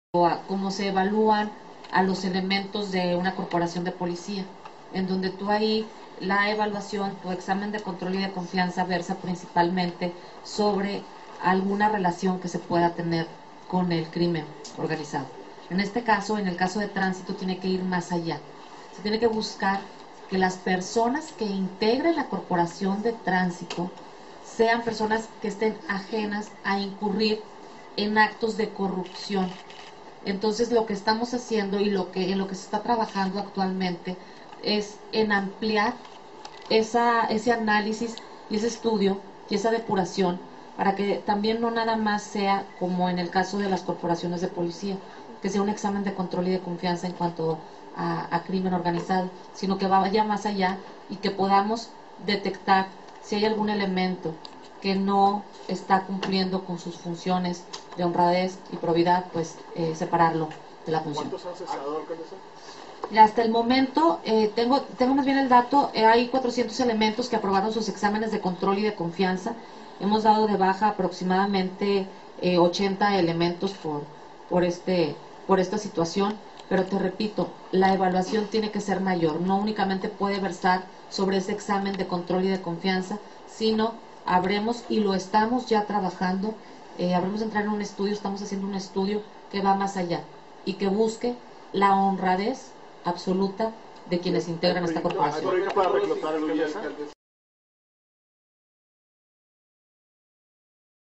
cómo se evalúan a los elementos de una corporación de policía, en donde tú ahí la evaluación, tu examen de control y de confianza versa principalmente sobre alguna relación que se pueda tener con el crimen organizado. En este caso, en el caso de tránsito, tiene que ir más allá. Se tiene que buscar que las personas que integren la corporación de tránsito sean personas que estén ajenas a incurrir en actos de corrupción. Entonces lo que estamos haciendo y en lo que se está trabajando actualmente es en ampliar ese análisis y ese estudio y esa depuración para que también no nada más sea como en el caso de las corporaciones de policía, que sea un examen de control y de confianza en cuanto a crimen organizado, sino que vaya más allá y que podamos detectar si hay algún elemento que no está cumpliendo con sus funciones de honradez y probidad, pues separarlo de la función. ¿Cuántos han cesado, alcaldesa? Hasta el momento, tengo más bien el dato, hay 400 elementos que aprobaron sus exámenes de control y de confianza. Hemos dado de baja aproximadamente 80 elementos por esta situación, pero te repito, la evaluación tiene que ser mayor, no únicamente puede versar sobre ese examen de control y de confianza, sino habremos, y lo estamos ya trabajando, habremos de entrar en un estudio, estamos haciendo un estudio que va más allá y que busque la honradez absoluta de quienes integran esta corporación. ¿Hay para reclutar, alcaldesa?